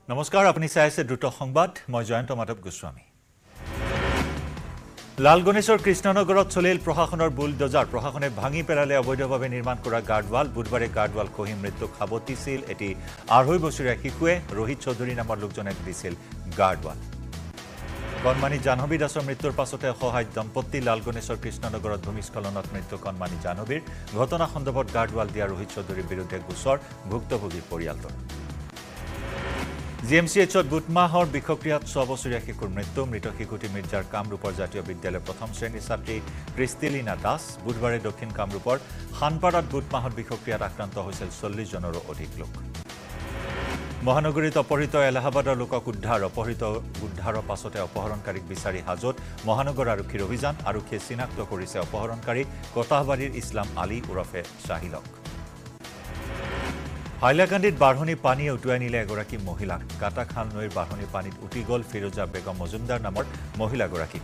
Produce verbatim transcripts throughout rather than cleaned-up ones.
নমস্কাৰ আপুনি চাই আছে দ্ৰুত সংবাদ মই জয়ন্ত মাধৱ গোস্বামী লালগণেশৰ কৃষ্ণনগৰত চলিল প্ৰশাসনৰ বুলডোজাৰ প্ৰশাসনে ভাঙি পেলালে অবৈধভাৱে নিৰ্মাণ কৰা গাৰ্ডৱাল বুধবাৰে গাৰ্ডৱাল খহি মৃত্যুক সাবটিছিল এটি আঢ়ৈ বছৰীয়া শিশুৱে ৰোহিত চৌধুৰী নামৰ লোকজনে দিছিল গাৰ্ডৱাল কণমানি জাহ্নবী দাসৰ মৃত্যুৰ পাছতে সহায় দম্পতি লালগণেশৰ কৃষ্ণনগৰত ভূমিস্খলনত মৃত্যু কণমানি জাহ্নবীৰ ঘটনা সন্দৰ্ভত গাৰ্ডৱাল দিয়া ৰোহিত চৌধুৰীৰ বিৰুদ্ধে গোচৰ ভুক্তভোগী পৰিয়ালটোৰ জিএমচিএইচত বুটমাহৰ বিষক্ৰিয়াত ছয় বছৰীয়া শিশুৰ মৃত্যু মৃত শিশুটি মিৰ্জাৰ কামৰূপৰ জাতীয় বিদ্যালয়ৰ প্ৰথম শ্ৰেণীৰ ছাত্ৰী ক্ৰিষ্টিলিনা দাস বুধবাৰে দক্ষিণ কামৰূপৰ খানপাৰাত বুটমাহৰ বিষক্ৰিয়াত আক্ৰান্ত হৈছিল চল্লিছ জনৰো অধিক লোক মহানগৰীত অপহৃত এলাহাবাদৰ লোকক উদ্ধাৰ অপহৃত উদ্ধাৰৰ পাছতে অপহৰণকাৰীক বিচাৰি হাজত মহানগৰ আৰক্ষীৰ অভিযান আৰক্ষীয়ে চিনাক্ত কৰিছে অপহৰণকাৰী কটাহবাৰীৰ ইছলাম আলী ওৰফে শাহিলক হাইলাকান্দিত বাঢ়নী পানী উটুৱাই নিলে এগৰাকী মহিলাক কাটাখাল নৈৰ বাঢ়নী পানীত উটি গ'ল ফিৰোজা বেগম মজুমদাৰ নামৰ মহিলাগৰাকী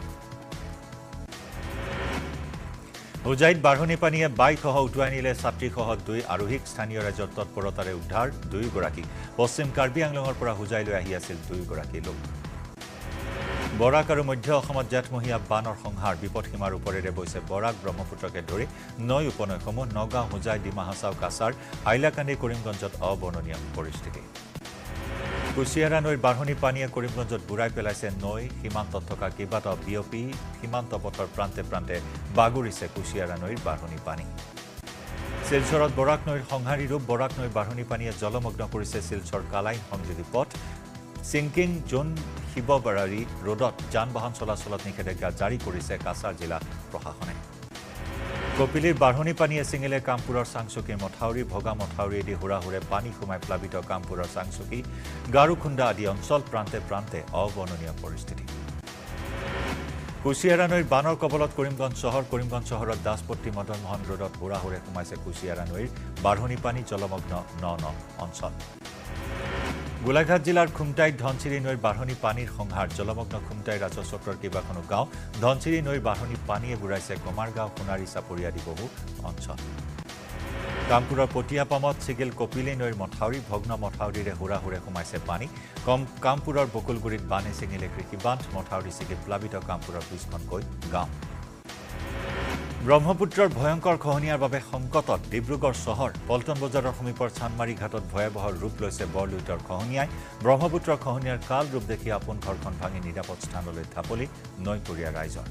হোজাইত বাঢ়নী পানীয়ে বাইকসহ উটুৱাই নিলে ছাত্ৰীসহ দুই আৰোহীক স্থানীয় ৰাইজৰ তৎপৰতাৰে উদ্ধাৰ দুয়োগৰাকী পশ্চিম কাৰ্বি আংলঙৰ পৰা হোজাইলৈ আহি আছিল দুয়োগৰাকী লোক বৰাক আৰু মধ্য অসমত জেঠমহীয়া বানৰ সংহাৰ বিপদসীমাৰ ওপৰেৰে বৈছে বৰাক ব্ৰহ্মপুত্ৰকে ধৰি নৈ উপনৈসমূহ নগাঁও হোজাই ডিমা হাছাও কাছাৰ হাইলাকান্দি কৰিমগঞ্জত অবৰ্ণনীয় পৰিস্থিতি কুশিয়াৰা নৈৰ বাঢ়নী পানীয়ে কৰিমগঞ্জত বুৰাই পেলাইছে নৈ সীমান্তত থকা কেইবাটাও বিয়পি সীমান্ত পথৰ প্ৰান্তে প্ৰান্তে বাগৰিছে কুশিয়াৰা নৈৰ বাঢ়নী পানী শিলচৰত বৰাক নৈৰ সংহাৰী ৰূপ বৰাক নৈৰ বাঢ়নী পানীয়ে জলমগ্ন কৰিছে শিলচৰ কালাইন সংযোগী পথ সিংকিং জোন শিৱবাৰী ৰোডত যান বাহন চলাচলত নিষেধাজ্ঞা জাৰি কৰিছে কাছাৰ জিলা প্ৰশাসনে কপিলীৰ বাঢ়নী পানীয়ে ছিঙিলে কামপুৰৰ চাংচুকীৰ মথাউৰি ভগা মথাউৰিয়েদি হুৰাহুৰে পানী সোমাই প্লাবিত কামপুৰৰ চাংচুকী গাৰুখুন্দা আদি অঞ্চল প্ৰান্তে প্ৰান্তে অবৰ্ণনীয় পৰিস্থিতি কুশিয়াৰা নৈৰ বানৰ কবলত কৰিমগঞ্জ চহৰ কৰিমগঞ্জ চহৰত দাসপট্টি মদন মোহন ৰোডত হুৰাহুৰে সোমাইছে কুশিয়াৰা নৈৰ বাঢ়নী পানী জলমগ্ন ন ন অঞ্চল গোলাঘাট জিলাৰ খুমটাইত ধনচিৰি নৈৰ বাঢ়নী পানীৰ সংহাৰ জলমগ্ন খুমটাই ৰাজচক্ৰৰ কেইবাখনো গাঁও ধনচিৰি নৈৰ বাঢ়নী পানীয়ে বুৰাইছে কমাৰগাঁও সোণাৰী চাপৰি আদি বহু অঞ্চল কামপুৰৰ পটিয়াপামত ছিগিল কপিলী নৈৰ মথাউৰি ভগ্ন মথাউৰিৰে হুৰাহুৰে সোমাইছে পানী কম কামপুৰৰ বকুলগুৰিত বানে ছিঙিলে কৃষিবান্ধ মথাউৰি ছিগি প্লাবিত কামপুৰৰ বিছখনকৈ গাঁও ব্ৰহ্মপুত্ৰৰ ভয়ংকৰ খহনীয়াৰ বাবে সংকটত ডিব্ৰুগড় চহৰ পল্টন বজাৰৰ সমীপৰ চানমাৰী ঘাটত ভয়াৱহ ৰূপ লৈছে বৰলুইতৰ খহনীয়াই ব্ৰহ্মপুত্ৰৰ খহনীয়াৰ কাল ৰূপ দেখি আপোন ঘৰখন ভাঙি নিৰাপদ স্থানলৈ ঢাপলি নৈপৰীয়া ৰাইজৰ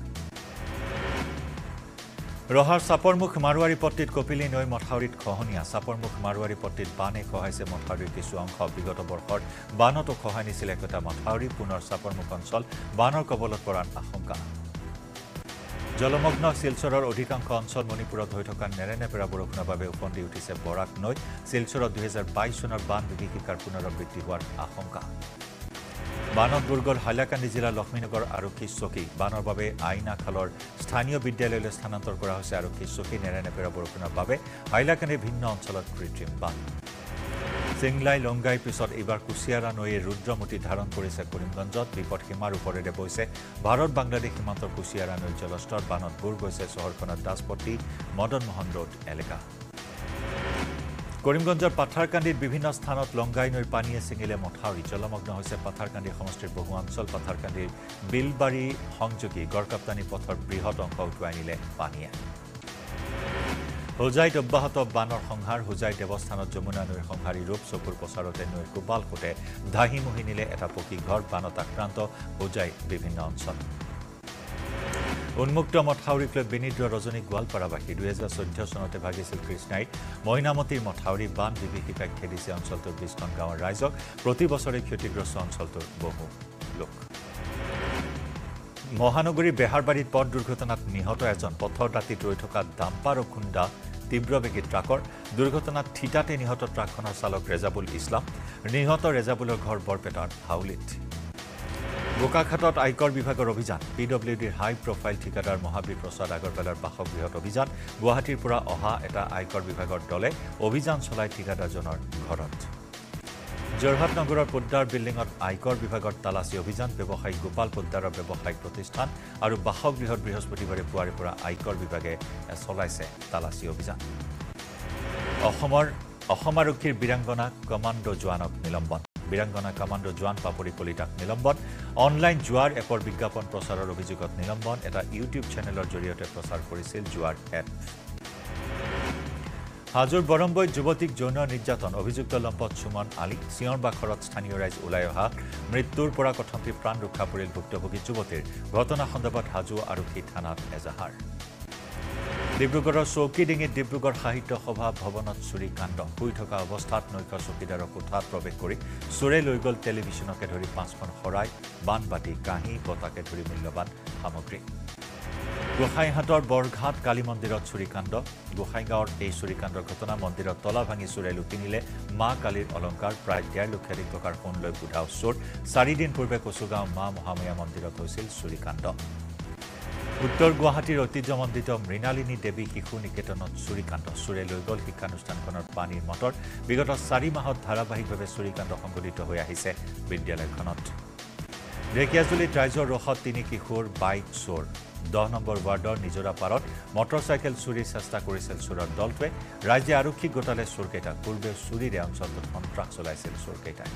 ৰহাৰ চাপৰমুখ মাৰোৱাৰী পট্টিত কপিলী নৈ মথাউৰিত খহনীয়া চাপৰমুখ মাৰোৱাৰী পট্টিত বানে খহাইছে মথাউৰিৰ কিছু অংশ বিগত বৰ্ষৰ বানতো খহাই নিছিল একোটা মথাউৰি পুনৰ চাপৰমুখ অঞ্চল বানৰ কবলত পৰাৰ আশংকা জলমগ্ন শিলচৰৰ অধিকাংশ অঞ্চল মণিপুৰত হৈ থকা নেৰেনেপেৰা বৰষুণৰ বাবে উফন্দি উঠিছে বৰাক নৈ শিলচৰত দুহেজাৰ বাইছ চনৰ বান বিভীষিকাৰ পুনৰাবৃত্তি হোৱাৰ আশংকা বানত বুৰ হাইলাকান্দি জিলাৰ লক্ষ্মীনগৰ আৰক্ষী চকী বানৰ বাবে আইনাখালৰ স্থানীয় বিদ্যালয়লৈ স্থানান্তৰ কৰা হৈছে আৰক্ষী চকী নেৰেনেপেৰা বৰষুণৰ বাবে হাইলাকান্দিৰ ভিন্ন অঞ্চলত কৃত্ৰিম বান চিংলাই লংগাই পিছত এইবাৰ কুশিয়াৰা নৈয়ে ৰুদ্ৰমূৰ্তি ধাৰণ কৰিছে কৰিমগঞ্জত বিপদসীমাৰ ওপৰেৰে বৈছে ভাৰত বাংলাদেশ সীমান্তৰ কুশিয়াৰা নৈৰ জলস্তৰ বানত বুৰ গৈছে চহৰখনৰ দাসপট্টি মদন মোহন ৰোড এলেকা কৰিমগঞ্জৰ পাথাৰকান্দিত বিভিন্ন স্থানত লংগাই নৈৰ পানীয়ে ছিঙিলে মথাউৰি জলমগ্ন হৈছে পাথাৰকান্দি সমষ্টিৰ বহু অঞ্চল পাথাৰকান্দিৰ বিলবাৰী সংযোগী গড়কাপ্তানী পথৰ বৃহৎ অংশ উটুৱাই নিলে পানীয়ে হোজাইত অব্যাহত বানৰ সংহাৰ হোজাই দেৱস্থানত যমুনা নৈৰ সংহাৰী ৰূপ চকুৰ প্ৰচাৰতে নৈৰ কোবাল কোটে ধাহি মুহি নিলে এটা পকী ঘৰ বানত আক্ৰান্ত হোজাই বিভিন্ন অঞ্চল উন্মুক্ত মথাউৰিক লৈ বিনিদ্ৰ ৰজনী গোৱালপাৰাবাসী দুহেজাৰ চৈধ্য চনতে ভাগিছিল কৃষ্ণাইত মইনামতীৰ মথাউৰি বান বিভীষিকাই খেদিছে অঞ্চলটোৰ বিছখন গাঁৱৰ ৰাইজক প্ৰতি বছৰে ক্ষতিগ্ৰস্ত অঞ্চলটোৰ বহু লোক মহানগৰীৰ বেহাৰবাৰীত পথ দুৰ্ঘটনাত নিহত এজন পথৰ দাঁতিত ৰৈ থকা ডাম্পাৰ আৰু খুন্দা তীব্ৰবেগী ট্ৰাকৰ দুৰ্ঘটনাত থিতাতে নিহত ট্ৰাকখনৰ চালক ৰেজাবুল ইছলাম নিহত ৰেজাবুলৰ ঘৰ বৰপেটাৰ হাউলিত বোকাখাটত আয়কৰ বিভাগৰ অভিযান পি ডব্লিউ ডিৰ হাই প্ৰফাইল ঠিকাদাৰ মহাবীৰ প্ৰসাদ আগৰৱালাৰ বাসগৃহত অভিযান গুৱাহাটীৰ পৰা অহা এটা আয়কৰ বিভাগৰ দলে অভিযান চলাই ঠিকাদাৰজনৰ ঘৰত যোৰহাট নগৰৰ পোদ্দাৰ বিল্ডিঙত আয়কৰ বিভাগৰ তালাচী অভিযান ব্যৱসায়িক গোপাল পোদ্দাৰৰ ব্যৱসায়িক প্ৰতিষ্ঠান আৰু বাসগৃহত বৃহস্পতিবাৰে পুৱাৰে পৰা আয়কৰ বিভাগে চলাইছে তালাচী অভিযান অসমৰ অসম আৰক্ষীৰ বীৰাংগনা কমাণ্ডো জোৱানক নিলম্বন বীৰাংগনা কামাণ্ডো জোৱান পাপৰি কলিতাক নিলম্বন অনলাইন জুৱাৰ এপৰ বিজ্ঞাপন প্ৰচাৰৰ অভিযোগত নিলম্বন এটা ইউটিউব চেনেলৰ জৰিয়তে প্ৰচাৰ কৰিছিল জুৱাৰ এপ হাজোৰ বৰম্বৈত যুৱতীক যৌন নিৰ্যাতন অভিযুক্ত লম্পট সুমন আলী সিয়ৰ বাখৰত স্থানীয় ৰাইজ ওলাই অহা মৃত্যুৰ পৰা কথমপি প্ৰাণ ৰক্ষা পৰিল ভুক্তভোগী যুৱতীৰ ঘটনা সন্দৰ্ভত হাজো আৰক্ষী থানাত এজাহাৰ ডিব্ৰুগড়ৰ চৌকিডিঙিত ডিব্ৰুগড় সাহিত্য সভা ভৱনত চুৰি কাণ্ড শুই থকা অৱস্থাত নৈশ চকীদাৰৰ কোঠাত প্ৰৱেশ কৰি চোৰে লৈ গ'ল টেলিভিছনকে ধৰি পাঁচখন শৰাই বানবাটি কাঁহী বটাকে ধৰি মূল্যৱান সামগ্ৰী গোসাইহাটৰ বৰঘাট কালী মন্দিৰত চুৰিকাণ্ড গোসাইগাঁৱৰ এই চুৰিকাণ্ডৰ ঘটনা মন্দিৰত তলা ভাঙি চোৰে লুটি নিলে মা কালীৰ অলংকাৰ প্ৰায় ডেৰ লক্ষাধিক টকাৰ সোণ লৈ বুধাও চোৰ চাৰিদিন পূৰ্বে কচুগাঁও মা মহাময়া মন্দিৰত হৈছিল চুৰিকাণ্ড উত্তৰ গুৱাহাটীৰ ঐতিহ্যমণ্ডিত মৃণালিনী দেৱী শিশু নিকেতনত চুৰিকাণ্ড চোৰে লৈ গ'ল শিক্ষানুষ্ঠানখনৰ পানীৰ মটৰ বিগত চাৰি মাহত ধাৰাবাহিকভাৱে চুৰিকাণ্ড সংঘটিত হৈ আহিছে বিদ্যালয়খনত ঢেকিয়াজুলিত ৰাইজৰ ৰসত তিনি কিশোৰ বাইক চোৰ দহ নম্বৰ ৱাৰ্ডৰ নিজৰা পাৰত মটৰচাইকেল চুৰিৰ চেষ্টা কৰিছিল চোৰৰ দলটোৱে ৰাইজে আৰক্ষীক গোটালে চোৰকেইটাক পূৰ্বে চুৰিৰে অঞ্চলটোত সন্ত্ৰাস চলাইছিল চোৰকেইটাই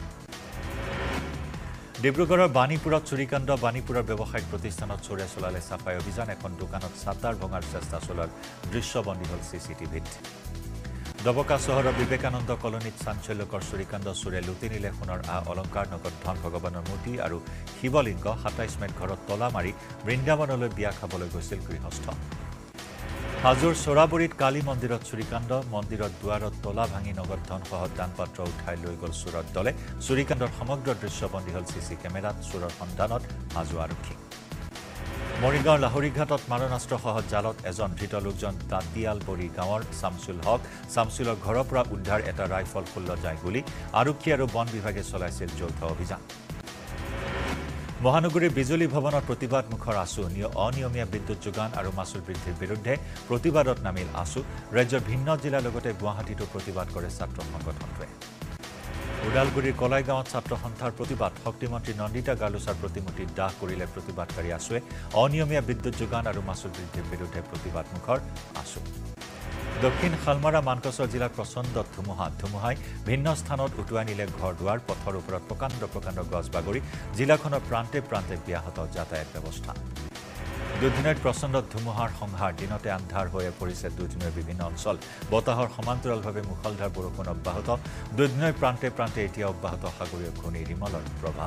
ডিব্ৰুগড়ৰ বাণীপুৰত চুৰিকাণ্ড বাণীপুৰৰ ব্যৱসায়িক প্ৰতিষ্ঠানত চোৰে চলালে চাফাই অভিযান এখন দোকানত ছাটাৰ ভঙাৰ চেষ্টা চলোৱাৰ দৃশ্যবন্দী হ'ল চি চি টিভিত দবকা চহৰৰ বিবেকানন্দ কলনীত চাঞ্চল্যকৰ চুৰিকাণ্ড চোৰে লুটি নিলে সোণৰ আ অলংকাৰ নগদ ধন ভগৱানৰ মূৰ্তি আৰু শিৱলিংগ সাতাইছ মেত ঘৰত তলা মাৰি বৃন্দাবনলৈ বিয়া খাবলৈ গৈছিল গৃহস্থ হাজোৰ চৰাবুৰীত কালী মন্দিৰত চুৰিকাণ্ড মন্দিৰত দুৱাৰত তলা ভাঙি নগদ ধনসহ দানপাত্ৰ উঠাই লৈ গ'ল চোৰৰ দলে চুৰিকাণ্ডৰ সমগ্ৰ দৃশ্যবন্দী হ'ল চি চি কেমেৰাত চোৰৰ সন্ধানত হাজো আৰক্ষী মৰিগাঁৱৰ লাহৰীঘাটত মাৰণাস্ত্ৰসহ জালত এজন ধৃত লোকজন দাঁতিয়ালবৰী গাঁৱৰ শামছুল হক শামছুলৰ ঘৰৰ পৰা উদ্ধাৰ এটা ৰাইফল ষোল্ল যায় গুলী আৰক্ষী আৰু বন বিভাগে চলাইছিল যৌথ অভিযান মহানগৰীৰ বিজুলী ভৱনত প্ৰতিবাদ মুখৰ আছু অনিয়মীয়া বিদ্যুৎ যোগান আৰু মাচুল বৃদ্ধিৰ বিৰুদ্ধে প্ৰতিবাদত নামিল আছু ৰাজ্যৰ ভিন্ন জিলাৰ লগতে গুৱাহাটীতো প্ৰতিবাদ কৰে ছাত্ৰ সংগঠনটোৱে ওদালগুৰিৰ কলাইগাঁৱত ছাত্ৰ সন্থাৰ প্ৰতিবাদ শক্তিমন্ত্ৰী নন্দিতা গালুছাৰ প্ৰতিমূৰ্তি দাহ কৰিলে প্ৰতিবাদকাৰী আছুৱে অনিয়মীয়া বিদ্যুৎ যোগান আৰু মাচুল বৃদ্ধিৰ বিৰুদ্ধে প্ৰতিবাদ মুখৰ আছু দক্ষিণ শালমাৰা মানকচৰ জিলাৰ প্ৰচণ্ড ধুমুহা ধুমুহাই ভিন্ন স্থানত উটুৱাই নিলে ঘৰ দুৱাৰ পথৰ ওপৰত প্ৰকাণ্ড প্ৰকাণ্ড গছ বাগৰি জিলাখনৰ প্ৰান্তে প্ৰান্তে ব্যাহত যাতায়াত ব্যৱস্থা দুদিনৰ প্ৰচণ্ড ধুমুহাৰ সংহাৰ দিনতে আন্ধাৰ হৈ পৰিছে দুদিনৰ বিভিন্ন অঞ্চল বতাহৰ সমান্তৰালভাৱে মুখলধাৰ বৰষুণ অব্যাহত দুদিনৰ প্ৰান্তে প্ৰান্তে এতিয়া অব্যাহত সাগৰীয় ঘূৰ্ণী ৰিমলৰ প্ৰভাৱ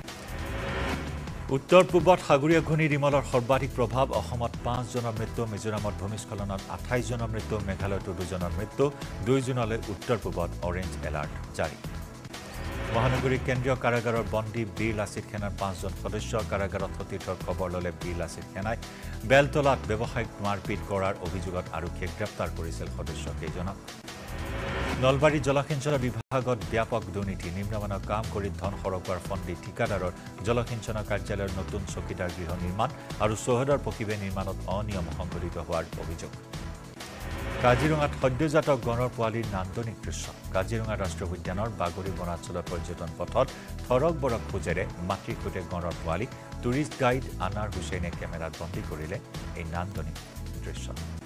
উত্তৰ পূবত সাগৰীয় ঘূৰ্ণী ৰিমলৰ সৰ্বাধিক প্ৰভাৱ অসমত পাঁচজনৰ মৃত্যু মিজোৰামত ভূমিস্খলনত আঠাইছ জনৰ মৃত্যু মেঘালয়তো দুজনৰ মৃত্যু দুই জুনলৈ উত্তৰ পূবত অৰেঞ্জ এলাৰ্ট জাৰি মহানগৰীৰ কেন্দ্ৰীয় কাৰাগাৰৰ বন্দী বীৰ লাচিত সেনাৰ পাঁচজন সদস্য কাৰাগাৰত সতীৰ্থৰ খবৰ ল'লে বীৰ লাচিত সেনাই বেলতলাত ব্যৱসায়িক মাৰপিট কৰাৰ অভিযোগত আৰক্ষীয়ে গ্ৰেপ্তাৰ কৰিছিল সদস্যকেইজনক নলবাৰী জলসিঞ্চন বিভাগত ব্যাপক দুৰ্নীতি নিম্নমানৰ কাম কৰি ধন সৰকোৱাৰ ফন্দি ঠিকাদাৰৰ জলসিঞ্চন কাৰ্যালয়ৰ নতুন চকীদাৰ গৃহ নিৰ্মাণ আৰু চৌহদৰ পকিবে নিৰ্মাণত অনিয়ম সংঘটিত হোৱাৰ অভিযোগ কাজিৰঙাত সদ্যজাত গঁড়ৰ পোৱালিৰ নান্দনিক দৃশ্য কাজিৰঙা ৰাষ্ট্ৰীয় উদ্যানৰ বাগৰি বনাঞ্চলৰ পৰ্যটন পথত থৰক বৰক খোজেৰে মাতৃৰ সৈতে গঁড়ৰ পোৱালি টুৰিষ্ট গাইড আনাৰ হুছেইনে কেমেৰাত বন্দী কৰিলে এই নান্দনিক দৃশ্য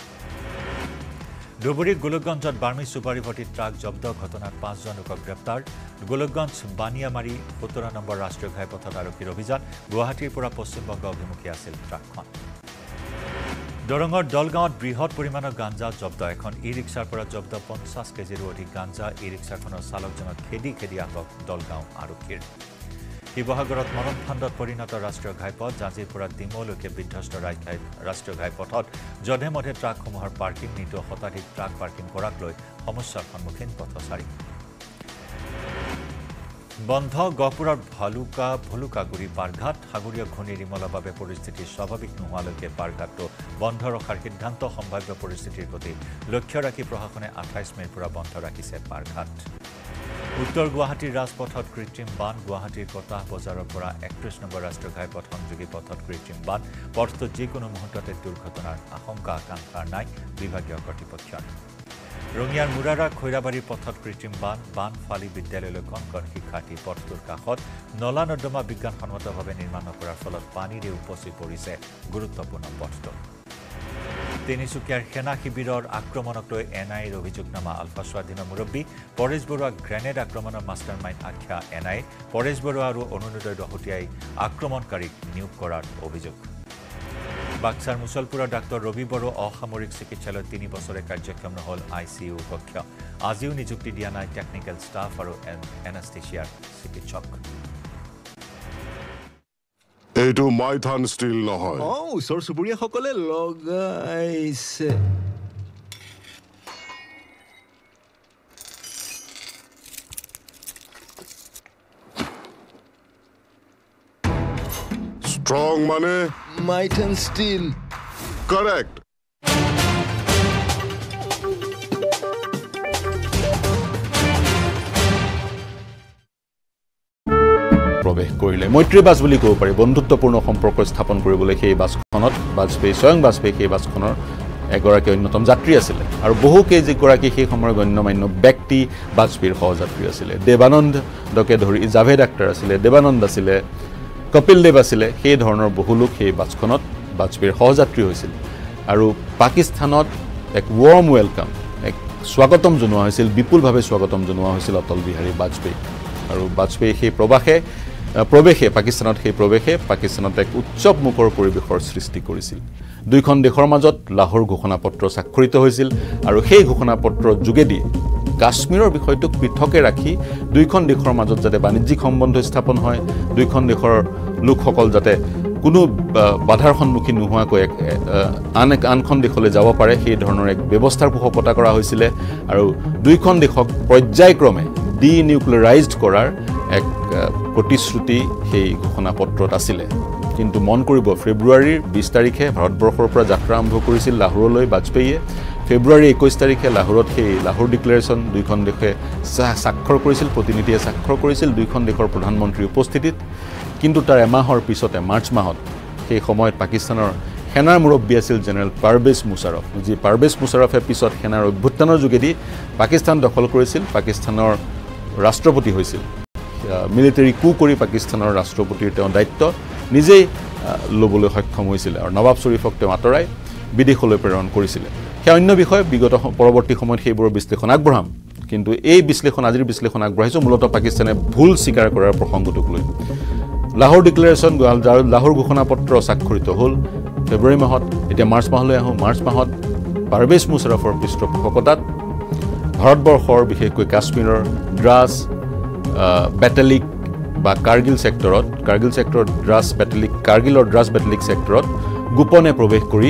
ধুবুৰীৰ গোলকগঞ্জত বাৰ্মি চুপাৰী ভৰ্তি ট্ৰাক জব্দ ঘটনাত পাঁচজন লোকক গ্ৰেপ্তাৰ গোলকগঞ্জ বানিয়ামাৰী সোতৰ নম্বৰ ৰাষ্ট্ৰীয় ঘাইপথত আৰক্ষীৰ অভিযান গুৱাহাটীৰ পৰা পশ্চিমবংগ অভিমুখী আছিল ট্ৰাকখন দৰঙৰ দলগাঁৱত বৃহৎ পৰিমাণৰ গাঞ্জা জব্দ এখন ই ৰিক্সাৰ পৰা জব্দ পঞ্চাছ কেজিৰো অধিক গাঞ্জা ই ৰিক্সাখনৰ চালকজনক খেদি খেদি আটক দলগাঁও আৰক্ষীৰ শিৱসাগৰত মৰণফাণ্ডত পৰিণত ৰাষ্ট্ৰীয় ঘাইপথ জাঁজিৰ পৰা ডিমৌলৈকে বিধ্বস্ত ৰাষ্ট্ৰীয় ঘাইপথত যধে মধে ট্ৰাকসমূহৰ পাৰ্কিং নীতি শতাধিক ট্ৰাক পাৰ্কিং কৰাক লৈ সমস্যাৰ সন্মুখীন পথচাৰী বন্ধ গহপুৰৰ ভালুকা ভলুকাগুৰি বাৰঘাট সাগৰীয় ঘূৰ্ণী ৰিমলৰ বাবে পৰিস্থিতি স্বাভাৱিক নোহোৱালৈকে বাৰঘাটটো বন্ধ ৰখাৰ সিদ্ধান্ত সম্ভাৱ্য পৰিস্থিতিৰ প্ৰতি লক্ষ্য ৰাখি প্ৰশাসনে আঠাইছ মেৰ পৰা বন্ধ ৰাখিছে বাৰঘাট উত্তৰ গুৱাহাটীৰ ৰাজপথত কৃত্ৰিম বান গুৱাহাটীৰ কটাহ বজাৰৰ পৰা একত্ৰিছ নম্বৰ ৰাষ্ট্ৰীয় ঘাইপথ সংযোগী পথত কৃত্ৰিম বান পথটোত যিকোনো মুহূৰ্ততে দুৰ্ঘটনাৰ আশংকা আকাংক্ষা নাই বিভাগীয় কৰ্তৃপক্ষৰ ৰঙিয়াৰ মুৰাৰা খৈৰাবাৰীৰ পথত কৃত্ৰিম বান বান ফালি বিদ্যালয়লৈ কণ কণ শিক্ষাৰ্থী পথটোৰ কাষত নলা নৰ্দমা বিজ্ঞানসন্মতভাৱে নিৰ্মাণ নকৰাৰ ফলত পানীৰে উপচি পৰিছে গুৰুত্বপূৰ্ণ পথটো তিনিচুকীয়াৰ সেনা শিবিৰৰ আক্ৰমণক লৈ এন আইৰ অভিযোগনামা আলফা স্বাধীনৰ মুৰব্বী পৰেশ বৰুৱাক গ্ৰেনেড আক্ৰমণৰ মাষ্টাৰ মাইণ্ড আখ্যা এন আই পৰেশ বৰুৱা আৰু অৰুণোদয় দহোটীয়াই আক্ৰমণকাৰীক নিয়োগ কৰাৰ অভিযোগ বাক্সাৰ মুছলপুৰৰ ডাক্তৰ ৰবি বড়ো অসামৰিক চিকিৎসালয়ত তিনি বছৰে কাৰ্যক্ষম নহল আই চি ইউ কক্ষ আজিও নিযুক্তি দিয়া নাই টেকনিকেল ষ্টাফ আৰু এনাষ্টেচিয়াৰ চিকিৎসক এইটো মাইথান ষ্টিল নহয় অ ওচৰ চুবুৰীয়াসকলে লগাইছে ষ্ট্ৰং মানে মাইথান ষ্টিল কাৰেক্ট প্ৰৱেশ কৰিলে মৈত্ৰী বাছ বুলি ক'ব পাৰি বন্ধুত্বপূৰ্ণ সম্পৰ্ক স্থাপন কৰিবলৈ সেই বাছখনত বাজপেয়ী স্বয়ং বাজপেয়ী সেই বাছখনৰ এগৰাকী অন্যতম যাত্ৰী আছিলে আৰু বহু কেইগৰাকী সেই সময়ৰ গণ্যমান্য ব্যক্তি বাজপেয়ীৰ সহযাত্ৰী আছিলে দেৱানন্দকে ধৰি জাভেদ আখতাৰ আছিলে দেৱানন্দ আছিলে কপিল দেৱ আছিলে সেই ধৰণৰ বহু লোক সেই বাছখনত বাজপেয়ীৰ সহযাত্ৰী হৈছিল আৰু পাকিস্তানত এক ৱাৰ্ম ৱেলকাম এক স্বাগতম জনোৱা হৈছিল বিপুলভাৱে স্বাগতম জনোৱা হৈছিল অটল বিহাৰী বাজপেয়ী আৰু বাজপেয়ী সেই প্ৰৱাসে প্ৰৱেশে পাকিস্তানত সেই প্ৰৱেশে পাকিস্তানত এক উৎসৱমুখৰ পৰিৱেশৰ সৃষ্টি কৰিছিল দুইখন দেশৰ মাজত লাহোৰ ঘোষণাপত্ৰ স্বাক্ষৰিত হৈছিল আৰু সেই ঘোষণাপত্ৰৰ যোগেদি কাশ্মীৰৰ বিষয়টোক পৃথকে ৰাখি দুইখন দেশৰ মাজত যাতে বাণিজ্যিক সম্বন্ধ স্থাপন হয় দুইখন দেশৰ লোকসকল যাতে কোনো বাধাৰ সন্মুখীন নোহোৱাকৈ এক আন এক আনখন দেশলৈ যাব পাৰে সেই ধৰণৰ এক ব্যৱস্থাৰ পোষকতা কৰা হৈছিলে আৰু দুইখন দেশক পৰ্যায়ক্ৰমে ডি নিউক্লিয়াৰাইজড কৰাৰ এক প্ৰতিশ্ৰুতি সেই ঘোষণাপত্ৰত আছিলে কিন্তু মন কৰিব ফেব্ৰুৱাৰীৰ বিশ তাৰিখে ভাৰতবৰ্ষৰ পৰা যাত্ৰা আৰম্ভ কৰিছিল লাহোৰলৈ বাজপেয়ীয়ে ফেব্ৰুৱাৰী একৈশ তাৰিখে লাহোৰত সেই লাহোৰ ডিক্লেৰেশ্যন দুইখন দেশে স্বাক্ষৰ কৰিছিল প্ৰতিনিধিয়ে স্বাক্ষৰ কৰিছিল দুইখন দেশৰ প্ৰধানমন্ত্ৰীৰ উপস্থিতিত কিন্তু তাৰ এমাহৰ পিছতে মাৰ্চ মাহত সেই সময়ত পাকিস্তানৰ সেনাৰ মুৰব্বী আছিল জেনেৰেল পাৰভেজ মুছাৰফ যি পাৰভেজ মুছাৰফে পিছত সেনাৰ অভ্যুত্থানৰ যোগেদি পাকিস্তান দখল কৰিছিল পাকিস্তানৰ ৰাষ্ট্ৰপতি হৈছিল মিলিটাৰী কু কৰি পাকিস্তানৰ ৰাষ্ট্ৰপতিৰ তেওঁ দায়িত্ব নিজেই ল'বলৈ সক্ষম হৈছিল আৰু নৱাব শ্বৰীফক তেওঁ আঁতৰাই বিদেশলৈ প্ৰেৰণ কৰিছিল সেই অন্য বিষয় বিগত পৰৱৰ্তী সময়ত সেইবোৰৰ বিশ্লেষণ আগবঢ়াম কিন্তু এই বিশ্লেষণ আজিৰ বিশ্লেষণ আগবঢ়াইছোঁ মূলতঃ পাকিস্তানে ভুল স্বীকাৰ কৰাৰ প্ৰসংগটোক লৈ লাহোৰ ডিক্লেৰেশ্যন লাহোৰ ঘোষণাপত্ৰ স্বাক্ষৰিত হ'ল ফেব্ৰুৱাৰী মাহত এতিয়া মাৰ্চ মাহলৈ আহোঁ মাৰ্চ মাহত পাৰভেজ মুছাৰফৰ পৃষ্ঠপোষকতাত ভাৰতবৰ্ষৰ বিশেষকৈ কাশ্মীৰৰ দ্ৰাছ বেটেলিক বা কাৰ্গিল ছেক্টৰত কাৰ্গিল ছেক্টৰত দ্ৰাছ বেটেলিক কাৰ্গিলৰ দ্ৰাছ বেটেলিক ছেক্টৰত গোপনে প্ৰৱেশ কৰি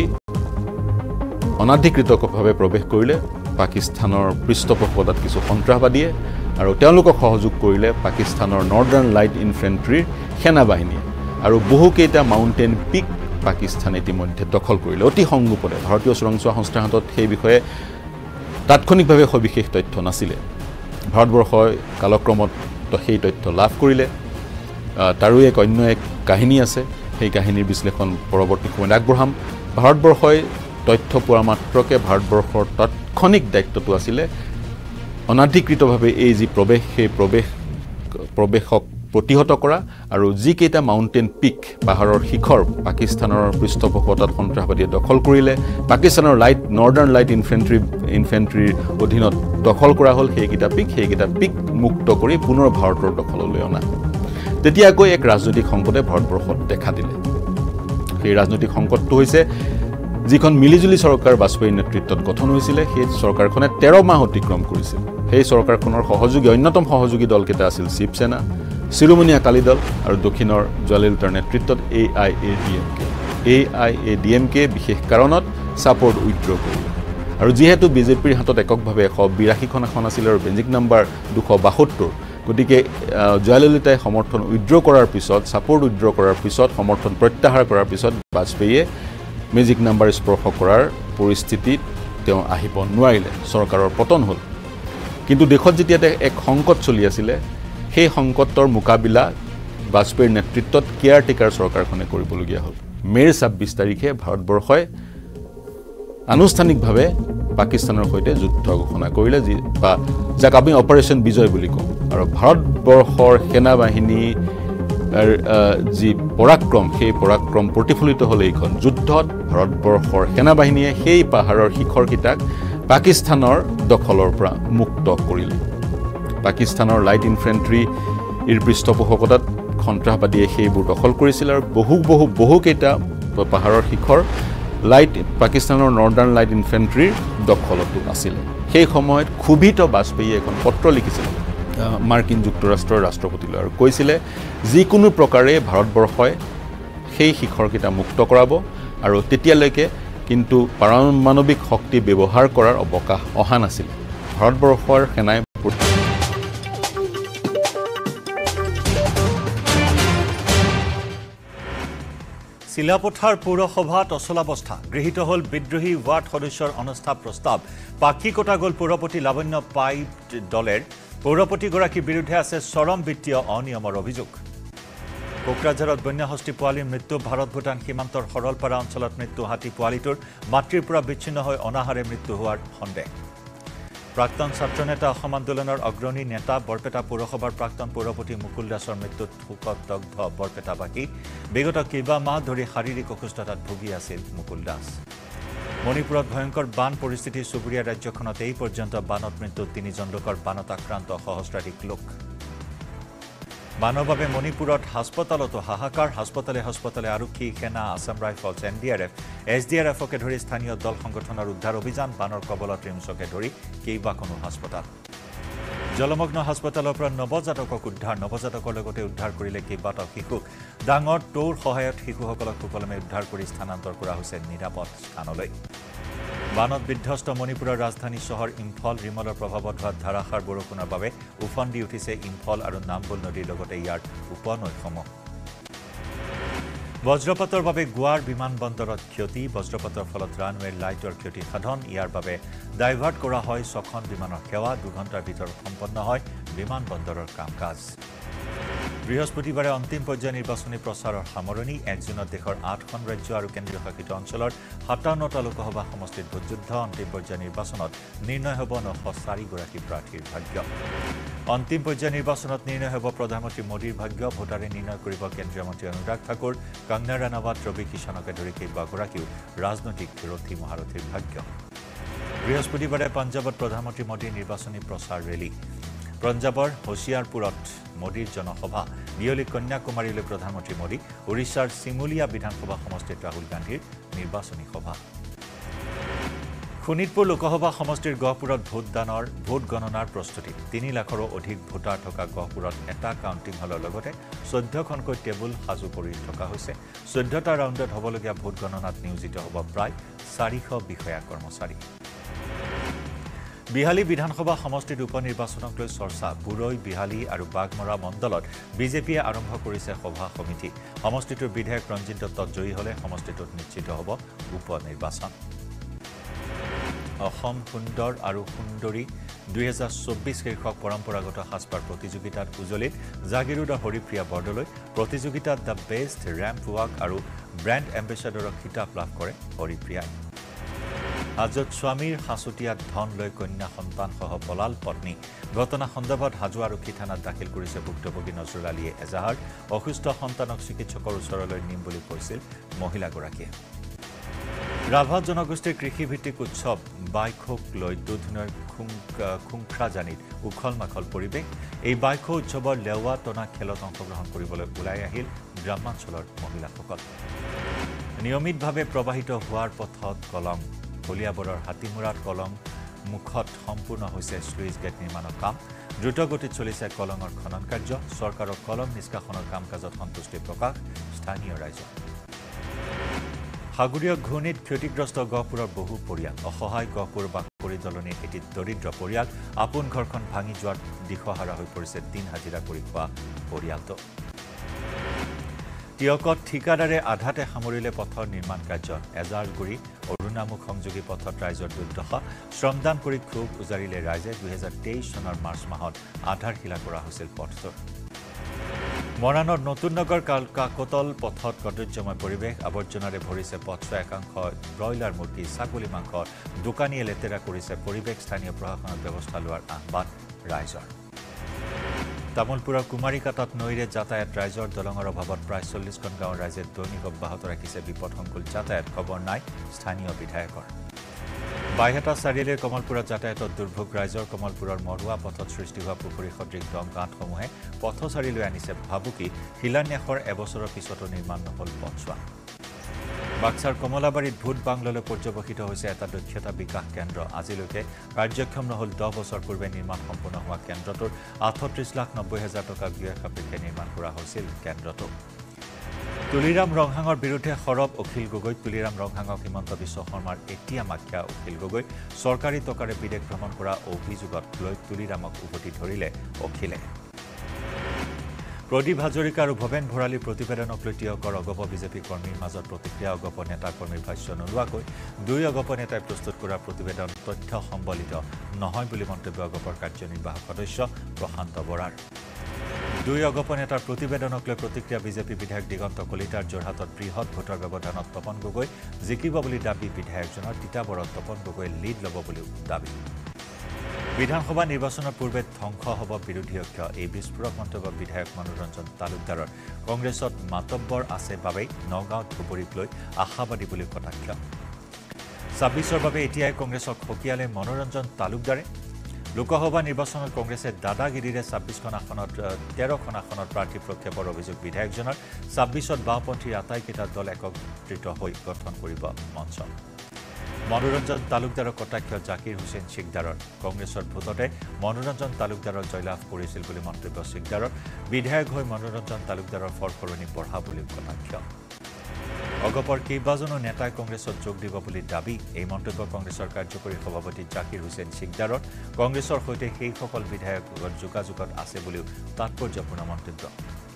অনাধিকৃতভাৱে প্ৰৱেশ কৰিলে পাকিস্তানৰ পৃষ্ঠপোষকতাত কিছু সন্ত্ৰাসবাদীয়ে আৰু তেওঁলোকক সহযোগ কৰিলে পাকিস্তানৰ নৰ্দাৰ্ণ লাইট ইনফেণ্ট্ৰিৰ সেনাবাহিনীয়ে আৰু বহুকেইটা মাউণ্টেইন পিক পাকিস্তানে ইতিমধ্যে দখল কৰিলে অতি সংগোপনে ভাৰতীয় চোৰাংচোৱা সংস্থাৰ হাতত সেই বিষয়ে তাৎক্ষণিকভাৱে সবিশেষ তথ্য নাছিলে ভাৰতবৰ্ষই কালক্ৰমত সেই তথ্য লাভ কৰিলে তাৰো এক অন্য এক কাহিনী আছে সেই কাহিনীৰ বিশ্লেষণ পৰৱৰ্তী সময়ত আগবঢ়াম ভাৰতবৰ্ষই তথ্য পোৱা মাত্ৰকে ভাৰতবৰ্ষৰ তাৎক্ষণিক দায়িত্বটো আছিলে অনাধিকৃতভাৱে এই যি প্ৰৱেশ সেই প্ৰৱেশ প্ৰৱেশক প্ৰতিহত কৰা আৰু যিকেইটা মাউণ্টেইন পিক পাহাৰৰ শিখৰ পাকিস্তানৰ পৃষ্ঠপোষকতাত সন্ত্ৰাসবাদীয়ে দখল কৰিলে পাকিস্তানৰ লাইট নৰ্দাৰ্ণ লাইট ইনফেণ্ট্ৰি ইনফেণ্ট্ৰিৰ অধীনত দখল কৰা হ'ল সেইকেইটা পিক সেইকেইটা পিক মুক্ত কৰি পুনৰ ভাৰতৰ দখললৈ অনা তেতিয়াকৈ এক ৰাজনৈতিক সংকটে ভাৰতবৰ্ষত দেখা দিলে সেই ৰাজনৈতিক সংকটটো হৈছে যিখন মিলিজুলি চৰকাৰ বাজপেয়ীৰ নেতৃত্বত গঠন হৈছিলে সেই চৰকাৰখনে তেৰ মাহ অতিক্ৰম কৰিছিল সেই চৰকাৰখনৰ সহযোগী অন্যতম সহযোগী দলকেইটা আছিল শিৱসেনা শিৰোমণি আকালি দল আৰু দক্ষিণৰ জয়ললিতাৰ নেতৃত্বত A I A D M K A I A D M K বিশেষ কাৰণত ছাপৰ্ট উইথড্ৰ কৰিলে আৰু যিহেতু বিজেপিৰ হাতত এককভাৱে এশ বিৰাশীখন আসন আছিল আৰু বেঞ্জিক নাম্বাৰ দুশ বাসত্তৰ গতিকে জয়ললিতাই সমৰ্থন উইথড্ৰ কৰাৰ পিছত ছাপৰ্ট উইথড্ৰ কৰাৰ পিছত সমৰ্থন প্ৰত্যাহাৰ কৰাৰ পিছত বাজপেয়ীয়ে মেজিক নাম্বাৰ স্পৰ্শ কৰাৰ পৰিস্থিতিত তেওঁ আহিব নোৱাৰিলে চৰকাৰৰ পতন হ'ল কিন্তু দেশত যেতিয়া এক সংকট চলি আছিলে সেই সংকটৰ মোকাবিলা বাজপেয়ীৰ নেতৃত্বত কেয়াৰ টেকাৰ চৰকাৰখনে কৰিবলগীয়া হ'ল মেৰ ছাব্বিছ তাৰিখে ভাৰতবৰ্ষই আনুষ্ঠানিকভাৱে পাকিস্তানৰ সৈতে যুদ্ধ ঘোষণা কৰিলে যি বা যাক আমি অপাৰেশ্যন বিজয় বুলি কওঁ আৰু ভাৰতবৰ্ষৰ সেনাবাহিনী যি পৰাক্ৰম সেই পৰাক্ৰম প্ৰতিফলিত হ'ল এইখন যুদ্ধত ভাৰতবৰ্ষৰ সেনাবাহিনীয়ে সেই পাহাৰৰ শিখৰকেইটাক পাকিস্তানৰ দখলৰ পৰা মুক্ত কৰিলে পাকিস্তানৰ লাইট ইনফেন্ট্ৰি ইৰ পৃষ্ঠপোষকতাত সন্ত্ৰাসবাদীয়ে সেইবোৰ দখল কৰিছিল আৰু বহু বহু বহুকেইটা পাহাৰৰ শিখৰ লাইট পাকিস্তানৰ নৰ্দাৰ্ণ লাইট ইনফেন্ট্ৰিৰ দখলতো আছিল সেই সময়ত ক্ষুভিত বাজপেয়ীয়ে এখন পত্ৰ লিখিছিল মাৰ্কিন যুক্তৰাষ্ট্ৰৰ ৰাষ্ট্ৰপতিলৈ আৰু কৈছিলে যিকোনো প্ৰকাৰে ভাৰতবৰ্ষই সেই শিখৰকেইটা মুক্ত কৰাব আৰু তেতিয়ালৈকে কিন্তু পাৰমাণৱিক শক্তি ব্যৱহাৰ কৰাৰ অৱকাশ অহা নাছিল ভাৰতবৰ্ষৰ সেনাই শিলাপথাৰ পৌৰসভাত অচলাৱস্থা গৃহীত হ'ল বিদ্ৰোহী ৱাৰ্ড সদস্যৰ অনাস্থা প্ৰস্তাৱ পাখি কটা গ'ল পৌৰপতি লাৱণ্য পাইপ দলেৰ পৌৰপতিগৰাকীৰ বিৰুদ্ধে আছে চৰম বিত্তীয় অনিয়মৰ অভিযোগ কোকৰাঝাৰত বন্যাহস্তি পোৱালীৰ মৃত্যু ভাৰত ভূটান সীমান্তৰ সৰলপাৰা অঞ্চলত মৃত্যু হাতী পোৱালীটোৰ মাতৃৰ পৰা বিচ্ছিন্ন হৈ অনাহাৰে মৃত্যু হোৱাৰ সন্দেহ প্ৰাক্তন ছাত্ৰনেতা অসম আন্দোলনৰ অগ্ৰণী নেতা বৰপেটা পৌৰসভাৰ প্ৰাক্তন পৌৰপতি মুকুল দাসৰ মৃত্যুত শোকত দগ্ধ বৰপেটাবাসী বিগত কেইবা মাহ ধৰি শাৰীৰিক অসুস্থতাত ভুগি আছিল মুকুল দাস মণিপুৰত ভয়ংকৰ বান পৰিস্থিতি চুবুৰীয়া ৰাজ্যখনত এই পৰ্যন্ত বানত মৃত্যু তিনিজন লোকৰ বানত আক্ৰান্ত সহস্ৰাধিক লোক বানৰ বাবে মণিপুৰত হাস্পতালতো হাহাকাৰ হাস্পতালে হাস্পতালে আৰক্ষী সেনা Assam rifles N D R F S D R এফকে ধৰি স্থানীয় দল সংগঠনৰ উদ্ধাৰ অভিযান বানৰ কবলত ৰিমছকে ধৰি কেইবাখনো হাস্পতাল জলমগ্ন হাস্পতালৰ পৰা নৱজাতকক উদ্ধাৰ নৱজাতকৰ লগতে উদ্ধাৰ কৰিলে কেইবাটাও শিশুক ডাঙৰ টৌৰ সহায়ত শিশুসকলক সুকলমে উদ্ধাৰ কৰি স্থানান্তৰ কৰা হৈছে নিৰাপদ স্থানলৈ বানত বিধ্বস্ত মণিপুৰৰ ৰাজধানী চহৰ ইম্ফল ৰিমলৰ প্ৰভাৱত হোৱা ধাৰাসাৰ বৰষুণৰ বাবে উফন্দি উঠিছে ইম্ফল আৰু নামবুল নদীৰ লগতে ইয়াৰ উপনৈসমূহ বজ্ৰপাতৰ বাবে গোৱাৰ বিমানবন্দৰত ক্ষতি বজ্ৰপাতৰ ফলত ৰানৱেৰ লাইটৰ ক্ষতি সাধন ইয়াৰ বাবে ডাইভাৰ্ট কৰা হয় ছখন বিমানৰ সেৱা দুঘণ্টাৰ ভিতৰত সম্পন্ন হয় বিমানবন্দৰৰ কাম কাজ বৃহস্পতিবাৰে অন্তিম পৰ্যায়ৰ নিৰ্বাচনী প্ৰচাৰৰ সামৰণি এক জুনত দেশৰ আঠখন ৰাজ্য আৰু কেন্দ্ৰীয় শাসিত অঞ্চলৰ সাতাৱন্নটা লোকসভা সমষ্টিত ভোটযুদ্ধ অন্তিম পৰ্যায়ৰ নিৰ্বাচনত নিৰ্ণয় হ'ব নশ চাৰিগৰাকী প্ৰাৰ্থীৰ ভাগ্য অন্তিম পৰ্যায়ৰ নিৰ্বাচনত নিৰ্ণয় হ'ব প্ৰধানমন্ত্ৰী মোদীৰ ভাগ্য ভোটাৰে নিৰ্ণয় কৰিব কেন্দ্ৰীয় মন্ত্ৰী অনুৰাগ ঠাকুৰ কংগনা ৰাণাৱাট ৰবি কিষণকে ধৰি কেইবাগৰাকীও ৰাজনৈতিক ৰথী মহাৰথীৰ ভাগ্য বৃহস্পতিবাৰে পঞ্জাৱত প্ৰধানমন্ত্ৰী মোদীৰ নিৰ্বাচনী প্ৰচাৰ ৰেলী পঞ্জাৱৰ হোছিয়াৰপুৰত মোদীৰ জনসভা বিয়লি কন্যাকুমাৰীলৈ প্ৰধানমন্ত্ৰী মোদী ওড়িশাৰ চিমুলিয়া বিধানসভা সমষ্টিত ৰাহুল গান্ধীৰ নিৰ্বাচনী সভা শোণিতপুৰ লোকসভা সমষ্টিৰ গহপুৰত ভোটদানৰ ভোট গণনাৰ প্ৰস্তুতি তিনি লাখৰো অধিক ভোটাৰ থকা গহপুৰত এটা কাউণ্টিং হলৰ লগতে চৈধ্যখনকৈ টেবুল সাজু কৰি থকা হৈছে চৈধ্যটা ৰাউণ্ডত হ'বলগীয়া ভোট গণনাত নিয়োজিত হ'ব প্ৰায় চাৰিশ বিষয়া কৰ্মচাৰী বিহালী বিধানসভা সমষ্টিত উপ নিৰ্বাচনক লৈ চৰ্চা বুৰৈ বিহালী আৰু বাগমৰা মণ্ডলত বিজেপিয়ে আৰম্ভ কৰিছে সভা সমিতি সমষ্টিটোৰ বিধায়ক ৰঞ্জিত দত্ত জয়ী হ'লে সমষ্টিটোত নিশ্চিত হ'ব উপ নিৰ্বাচন অসম সুন্দৰ আৰু সুন্দৰী দুই হাজাৰ চৌব্বিছ শীৰ্ষক পৰম্পৰাগত সাজপাৰ প্ৰতিযোগিতাত উজলিত জাগিৰোডৰ হৰিপ্ৰিয়া বৰদলৈ প্ৰতিযোগিতাত দ্য বেষ্ট ৰেম্প ৱাক আৰু ব্ৰেণ্ড এম্বেচাডৰৰ খিতাপ লাভ কৰে হৰিপ্ৰিয়াই হাজত স্বামীৰ সাঁচতীয়াত ধন লৈ কন্যা সন্তানসহ পলাল পত্নী ঘটনা সন্দৰ্ভত হাজো আৰক্ষী থানাত দাখিল কৰিছে ভুক্তভোগী নজৰুল আলীয়ে এজাহাৰ অসুস্থ সন্তানক চিকিৎসকৰ ওচৰলৈ নিম বুলি কৈছিল মহিলাগৰাকীয়ে ৰাভা জনগোষ্ঠীৰ কৃষিভিত্তিক উৎসৱ বাইখোক লৈ দুধনৈৰ খুংখ্ৰাজানিত উখল মাখল পৰিৱেশ এই বাইখো উৎসৱৰ লেৱা টনা খেলত অংশগ্ৰহণ কৰিবলৈ ওলাই আহিল গ্ৰামাঞ্চলৰ মহিলাসকল নিয়মিতভাৱে প্ৰবাহিত হোৱাৰ পথত কলং কলিয়াবৰৰ হাতীমূৰাত কলং মুখত সম্পূৰ্ণ হৈছে স্লুইচ গেট নিৰ্মাণৰ কাম দ্ৰুতগতিত চলিছে কলঙৰ খনন কাৰ্য চৰকাৰৰ কলং নিষ্কাশনৰ কাম কাজত সন্তুষ্টি প্ৰকাশ স্থানীয় ৰাইজৰ সাগৰীয় ঘূৰ্ণীত ক্ষতিগ্ৰস্ত গহপুৰৰ বহু পৰিয়াল অসহায় গহপুৰ বাকৰি দলনিৰ এটি দৰিদ্ৰ পৰিয়াল আপোন ঘৰখন ভাঙি যোৱাৰ দিশহাৰা হৈ পৰিছে দিন হাজিৰা কৰি খোৱা পৰিয়ালটো টিয়কত ঠিকাদাৰে আধাতে সামৰিলে পথৰ নিৰ্মাণ কাৰ্য এজাৰগুৰি অৰুণামুখ সংযোগী পথত ৰাইজৰ দুৰ্দশা শ্ৰমদান কৰি ক্ষোভ উজাৰিলে ৰাইজে দুহেজাৰ তেইছ চনৰ মাৰ্চ মাহত আধাৰশিলা কৰা হৈছিল পথটোৰ মৰাণৰ নতুন নগৰ কাকতল পথত কদৰ্যময় পৰিৱেশ আৱৰ্জনাৰে ভৰিছে পথছোৱা একাংশ ব্ৰইলাৰ মুৰ্গী ছাগলী মাংস দোকানীয়ে লেতেৰা কৰিছে পৰিৱেশ স্থানীয় প্ৰশাসনৰ ব্যৱস্থা লোৱাৰ আহ্বান ৰাইজৰ তামুলপুৰৰ কুমাৰীকাটাত নৈৰে যাতায়াত ৰাইজৰ দলঙৰ অভাৱত প্ৰায় চল্লিছখন গাঁৱৰ ৰাইজে দৈনিক অব্যাহত ৰাখিছে বিপদসংকুল যাতায়াত খবৰ নাই স্থানীয় বিধায়কৰ বাইহাটা চাৰিআলিৰ কমলপুৰত যাতায়াতত দুৰ্ভোগ ৰাইজৰ কমলপুৰৰ মৰুৱা পথত সৃষ্টি হোৱা পুখুৰী সদৃশ দং গাঁতসমূহে পথচাৰীলৈ আনিছে ভাবুকি শিলান্যাসৰ এবছৰৰ পিছতো নিৰ্মাণ নহল পথছোৱা বাক্সাৰ কমলাবাৰীত ভূত বাংললৈ পৰ্যবেক্ষিত হৈছে এটা দক্ষতা বিকাশ কেন্দ্ৰ আজিলৈকে কাৰ্যক্ষম নহল দহ বছৰ পূৰ্বে নিৰ্মাণ সম্পূৰ্ণ হোৱা কেন্দ্ৰটোৰ আঠত্ৰিশ লাখ নব্বৈ হাজাৰ টকা ব্যয় সাপেক্ষে নিৰ্মাণ কৰা হৈছিল কেন্দ্ৰটো তুলিৰাম ৰংহাঙৰ বিৰুদ্ধে সৰব অখিল গগৈ তুলিৰাম ৰংহাঙক হিমন্ত বিশ্ব শৰ্মাৰ এতিয়া মাখ্যা অখিল গগৈ চৰকাৰী টকাৰে বিদেশ ভ্ৰমণ কৰা অভিযোগত লৈ তুলিৰামক উভতি ধৰিলে অখিলে প্ৰদীপ হাজৰিকা আৰু ভৱেন ভৰালীৰ প্ৰতিবেদনক লৈ তিয়কৰ অগপ বিজেপি কৰ্মীৰ মাজত প্ৰতিক্ৰিয়া অগপ নেতা কৰ্মীৰ ভাষ্য নোলোৱাকৈ দুই অগপ নেতাই প্ৰস্তুত কৰা প্ৰতিবেদন তথ্য সম্বলিত নহয় বুলি মন্তব্য অগপৰ কাৰ্যনিৰ্বাহক সদস্য প্ৰশান্ত বৰাৰ দুই অগপ নেতাৰ প্ৰতিবেদনক লৈ প্ৰতিক্ৰিয়া বিজেপি বিধায়ক দিগন্ত কলিতাৰ যোৰহাটত বৃহৎ ভোটৰ ব্যৱধানত তপন গগৈ জিকিব বুলি দাবী বিধায়কজনৰ তিতাবৰত তপন গগৈ লিড ল'ব বুলিও দাবী বিধানসভা নিৰ্বাচনৰ পূৰ্বে ধ্বংস হ'ব বিৰোধী অক্ষ এই বিস্ফোৰক মন্তব্য বিধায়ক মনোৰঞ্জন তালুকদাৰৰ কংগ্ৰেছত মাতব্বৰ আছে বাবেই নগাঁও ধুবুৰীক লৈ আশাবাদী বুলি কটাক্ষ ছাব্বিছৰ বাবে এতিয়াই কংগ্ৰেছক সকীয়ালে মনোৰঞ্জন তালুকদাৰে লোকসভা নিৰ্বাচনত কংগ্ৰেছে দাদাগিৰিৰে ছাব্বিছখন আসনত তেৰখন আসনত প্ৰাৰ্থী প্ৰক্ষেপৰ অভিযোগ বিধায়কজনৰ ছাব্বিছত বাওঁপন্থীৰ আটাইকেইটা দল একত্ৰিত হৈ গঠন কৰিব মঞ্চ মনোৰঞ্জন তালুকদাৰৰ কটাক্ষ জাকিৰ হুছেইন শিকদাৰৰ কংগ্ৰেছৰ ভোটতে মনোৰঞ্জন তালুকদাৰৰ জয়লাভ কৰিছিল বুলি মন্তব্য শিকদাৰৰ বিধায়ক হৈ মনোৰঞ্জন তালুকদাৰৰ ফৰফৰণি বঢ়া বুলি কটাক্ষ অগপৰ কেইবাজনো নেতাই কংগ্ৰেছত যোগ দিব বুলি দাবী এই মন্তব্য কংগ্ৰেছৰ কাৰ্যকৰী সভাপতি জাকিৰ হুছেইন শিকদাৰৰ কংগ্ৰেছৰ সৈতে সেইসকল বিধায়কৰ যোগাযোগত আছে বুলিও তাৎপৰ্যপূৰ্ণ মন্তব্য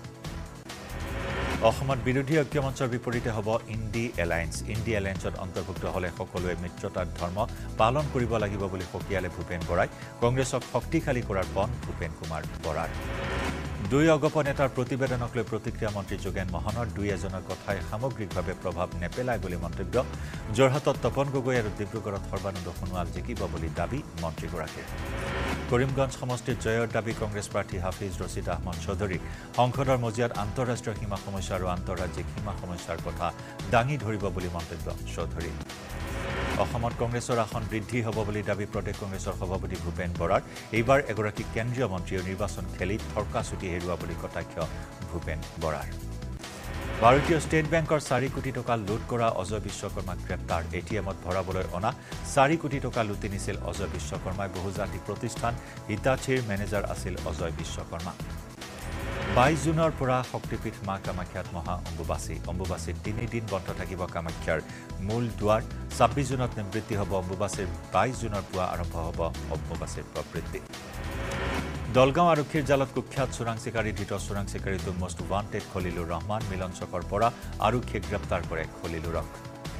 অসমত বিৰোধী ঐক্যমঞ্চৰ বিপৰীতে হ'ব ইণ্ডি এলায়েন্স ইণ্ডি এলায়েন্সত অন্তৰ্ভুক্ত হ'লে সকলোৱে মিত্ৰতাৰ ধৰ্ম পালন কৰিব লাগিব বুলি সকীয়ালে ভূপেন বৰাই কংগ্ৰেছক শক্তিশালী কৰাৰ পণ ভূপেন কুমাৰ বৰাৰ দুই অগপ নেতাৰ প্ৰতিবেদনক লৈ প্ৰতিক্ৰিয়া মন্ত্ৰী যোগেন মহনৰ দুই এজনৰ কথাই সামগ্ৰিকভাৱে প্ৰভাৱ নেপেলায় বুলি মন্তব্য যোৰহাটত তপন গগৈ আৰু ডিব্ৰুগড়ত সৰ্বানন্দ সোণোৱাল জিকিব বুলি দাবী মন্ত্ৰীগৰাকীৰ কৰিমগঞ্জ সমষ্টিত জয়ৰ দাবী কংগ্ৰেছ প্ৰাৰ্থী হাফিজ ৰছিদ আহমদ চৌধুৰী সংসদৰ মজিয়াত আন্তঃৰাষ্ট্ৰীয় সীমা সমস্যা আৰু আন্তঃৰাজ্যিক সীমা সমস্যাৰ কথা দাঙি ধৰিব বুলি মন্তব্য চৌধুৰী অসমত কংগ্ৰেছৰ আসন বৃদ্ধি হ'ব বুলি দাবী প্ৰদেশ কংগ্ৰেছৰ সভাপতি ভূপেন বৰাৰ এইবাৰ এগৰাকী কেন্দ্ৰীয় মন্ত্ৰীয়ে নিৰ্বাচন খেলি থৰকা চুটি হেৰুওৱা বুলি কটাক্ষ ভূপেন বৰাৰ ভাৰতীয় ষ্টেট বেংকৰ চাৰি কোটি টকা লুট কৰা অজয় বিশ্বকৰ্মাক গ্ৰেপ্তাৰ এ টি এমত ভৰাবলৈ অনা চাৰি কোটি টকা লুটি নিছিল অজয় বিশ্বকৰ্মাই বহুজাতিক প্ৰতিষ্ঠান হিতাচীৰ মেনেজাৰ আছিল অজয় বিশ্বকৰ্মা বাইছ জুনৰ পৰা শক্তিপীঠ মা কামাখ্যাত মহা অম্বুবাচী অম্বুবাচীত তিনিদিন বন্ধ থাকিব কামাখ্যাৰ মূল দুৱাৰ ছাব্বিছ জুনত নিবৃত্তি হ'ব অম্বুবাচীৰ বাইছ জুনৰ পুৱা আৰম্ভ হ'ব অম্বুবাচীৰ প্ৰবৃত্তি দলগাঁও আৰক্ষীৰ জালত কুখ্যাত চোৰাং চিকাৰী ধৃত চোৰাং চিকাৰীটো মষ্ট ৱান্টেড খলিলুৰ ৰহমান মিলন চকৰ পৰা আৰক্ষীয়ে গ্ৰেপ্তাৰ কৰে খলিলুৰক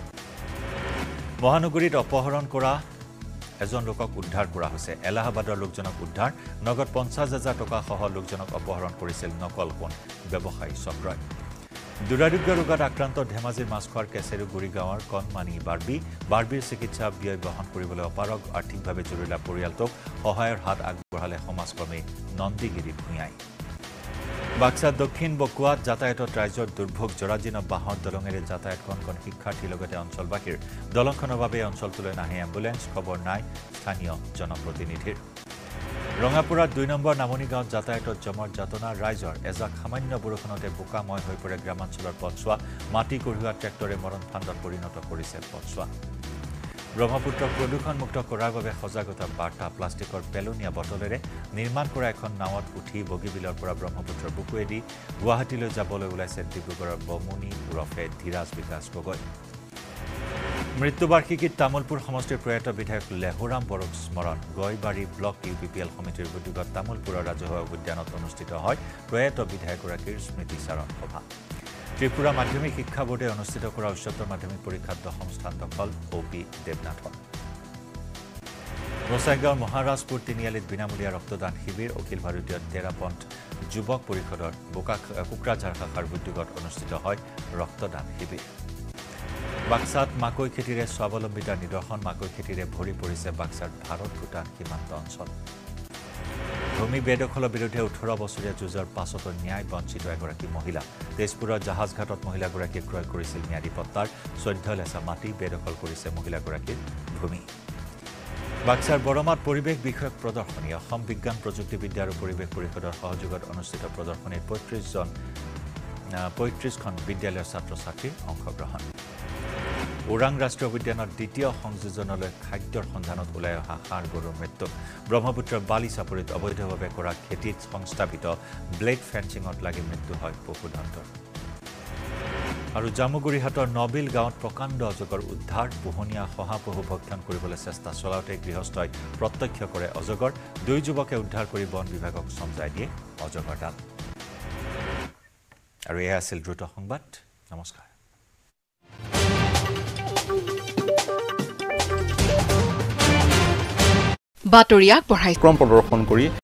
মহানগৰীত অপহৰণ কৰা এজন লোকক উদ্ধাৰ কৰা হৈছে এলাহাবাদৰ লোকজনক উদ্ধাৰ নগদ পঞ্চাছ হাজাৰ টকা সহ লোকজনক অপহৰণ কৰিছিল নকল সোণ ব্যৱসায়ী চক্ৰই দুৰাৰোগ্য ৰোগত আক্ৰান্ত ধেমাজিৰ মাছখোৱাৰ কেচেৰু গুৰি গাঁৱৰ কণমানি বাৰ্বি বাৰ্বিৰ চিকিৎসা ব্যয় বহন কৰিবলৈ অপাৰগ আৰ্থিকভাৱে জৰুৰীলা পৰিয়ালটোক সহায়ৰ হাত আগবঢ়ালে সমাজকৰ্মী নন্দীগিৰি ভূঞাই বাক্সা দক্ষিণ বকুৱাত যাতায়াতত ৰাইজৰ দুৰ্ভোগ জৰাজীৰ্ণ বাঁহৰ দলঙেৰে যাতায়াত কণ কণ শিক্ষাৰ্থীৰ লগতে অঞ্চলবাসীৰ দলংখনৰ বাবে অঞ্চলটোলৈ নাহে এম্বুলেন্স খবৰ নাই স্থানীয় জনপ্ৰতিনিধিৰ ৰঙাপুৰাত দুই নম্বৰ নামনি গাঁৱত যাতায়াতত জমৰ যাতনা ৰাইজৰ এজাক সামান্য বৰষুণতে বোকাময় হৈ পৰে গ্ৰামাঞ্চলৰ পথছোৱা মাটি কঢ়িওৱা ট্ৰেক্টৰে মৰণ ফান্দত পৰিণত কৰিছে পথছোৱা ব্ৰহ্মপুত্ৰক প্ৰদূষণমুক্ত কৰাৰ বাবে সজাগতা বাৰ্তা প্লাষ্টিকৰ পেলনীয়া বটলেৰে নিৰ্মাণ কৰা এখন নাৱত উঠি বগীবিলৰ পৰা ব্ৰহ্মপুত্ৰৰ বুকুৱেদি গুৱাহাটীলৈ যাবলৈ ওলাইছে ডিব্ৰুগড়ৰ বমুনি ওৰফে ধীৰাজ বিকাশ গগৈ মৃত্যুবাৰ্ষিকীত তামুলপুৰ সমষ্টিৰ প্ৰয়াত বিধায়ক লেহুৰাম বড়োক স্মৰণ Goybari block U P P L সমিতিৰ উদ্যোগত তামুলপুৰৰ ৰাজহুৱা উদ্যানত অনুষ্ঠিত হয় প্ৰয়াত বিধায়কগৰাকীৰ স্মৃতিচাৰণ সভা ত্ৰিপুৰা মাধ্যমিক শিক্ষা বোৰ্ডে অনুষ্ঠিত কৰা উচ্চতৰ মাধ্যমিক পৰীক্ষাত দশম স্থান দখল অ' পি দেৱনাথৰ গোসাইগাঁৱৰ মহাৰাজপুৰ তিনিআলিত বিনামূলীয়া ৰক্তদান শিবিৰ অখিল ভাৰতীয় তেৰাপন্থ যুৱক পৰিষদৰ বোকা কোকৰাঝাৰ শাখাৰ উদ্যোগত অনুষ্ঠিত হয় ৰক্তদান শিবিৰ বাক্সাত মাকৈ খেতিৰে স্বাৱলম্বিতাৰ নিদৰ্শন মাকৈ খেতিৰে ভৰি পৰিছে বাক্সাৰ ভাৰত ভূটান সীমান্ত অঞ্চল ভূমি বেদখলৰ বিৰুদ্ধে ওঠৰ বছৰীয়া যুঁজৰ পাছতো ন্যায় বঞ্চিত এগৰাকী মহিলা তেজপুৰৰ জাহাজঘাটত মহিলাগৰাকীয়ে ক্ৰয় কৰিছিল ম্যাদী পট্টাৰ চৈধ্য লেচা মাটি বেদখল কৰিছে মহিলাগৰাকীৰ ভূমি বাক্সাৰ বৰমাত পৰিৱেশ বিষয়ক প্ৰদৰ্শনী অসম বিজ্ঞান প্ৰযুক্তিবিদ্যা আৰু পৰিৱেশ পৰিষদৰ সহযোগত অনুষ্ঠিত প্ৰদৰ্শনীত পঁয়ত্ৰিশ জন পঁয়ত্ৰিশখন বিদ্যালয়ৰ ছাত্ৰ ছাত্ৰীৰ অংশগ্ৰহণ ওৰাং ৰাষ্ট্ৰীয় উদ্যানৰ দ্বিতীয় সংযোজনলৈ খাদ্যৰ সন্ধানত ওলাই অহা ষাঁড় গৰুৰ মৃত্যু ব্ৰহ্মপুত্ৰৰ বালি চাপৰিত অবৈধভাৱে কৰা খেতিত সংস্থাপিত ব্লেড ফেন্সিঙত লাগি মৃত্যু হয় পশুধনৰ আৰু জামুগুৰিহাটৰ নবিল গাঁৱত প্ৰকাণ্ড অজগৰ উদ্ধাৰ পোহনীয়া শহাপহু ভক্ষণ কৰিবলৈ চেষ্টা চলাওঁতে গৃহস্থই প্ৰত্যক্ষ কৰে অজগৰ দুই যুৱকে উদ্ধাৰ কৰি বন বিভাগক চমজাই দিয়ে অজগৰডাল আৰু এয়া আছিল দ্ৰুত সংবাদ নমস্কাৰ বাতৰিয়াক বঢ়াই ক্ৰম প্ৰদৰ্শন কৰি